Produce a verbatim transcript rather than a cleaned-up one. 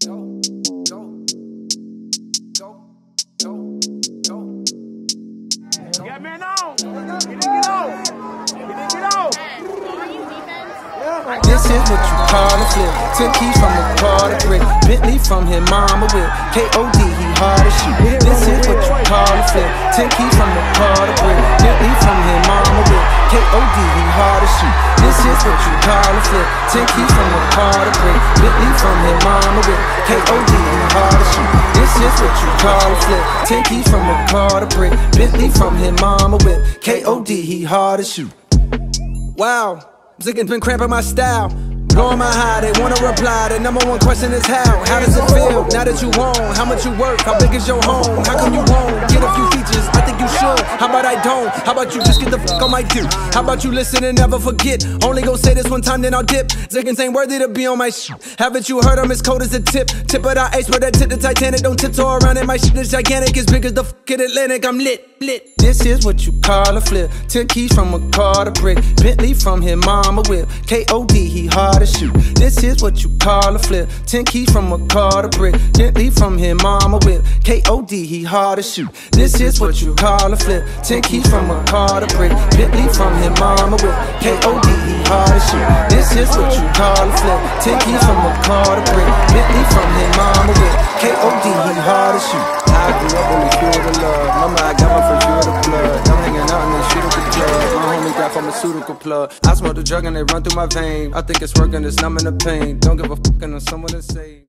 Yeah, man, on. Get it, get on. Get it, get on. This is what you call a flip. Ten keys from a car to brick. Bentley from his mama whip. K O D, he hard as shoot. This is what you call a flip. Ten keys from a car to brick. Bentley from his mama whip. K O D, he hard as shoot. This is what you call a flip. Ten keys from a car to brick. Bentley from his mama whip. K O D, he hard as shoot. This is what you call a flip. Ten keys from a car to brick. Bentley from his mama whip. K O D, he hard as shoot. Wow. Ziggins been cramping my style, blowing my high, they wanna reply. The number one question is how, how does it feel now that you own? How much you work, how big is your home? How come you won't get a few features? I think you should, how about I don't? How about you just get the fuck on my dick? How about you listen and never forget? Only go say this one time then I'll dip. Ziggins ain't worthy to be on my shit. Haven't you heard I'm as cold as a tip? Tip of the ice, but that tip the Titanic. Don't tiptoe around it, my shit is gigantic. As big as the fucking Atlantic, I'm lit, lit. This is what you call a flip. Ten keys from a car to brick. Bentley from his mama whip. K O D, he hard as shoot. This is what you call a flip. Ten keys from a car to brick. Bentley from his mama whip. K O D, he hard as shoot. This is what you call a flip. Ten keys from a car to brick. Bentley from his mama whip. K O D, he hard as shoot. This is what you call a flip. Ten keys from a car to brick. Bentley from his mama whip. K O D, he hard as shoot. I grew up on the field of love. Mama, I got my first year of the blood. I'm hanging out in the shit of the club. My homie got pharmaceutical plug. I smoke the drug and they run through my vein. I think it's working, it's numbing the pain. Don't give a fuck on someone to say.